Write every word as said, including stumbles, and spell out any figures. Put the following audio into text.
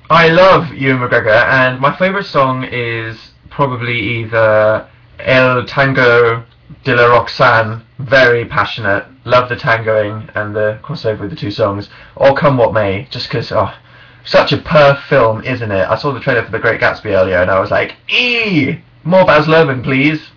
I love Ewan McGregor, and my favourite song is probably either El Tango de la Roxanne, very passionate, love the tangoing and the crossover with the two songs, or Come What May, just because, oh, such a perf film, isn't it? I saw the trailer for The Great Gatsby earlier, and I was like, eee! More Baz Luhrmann, please.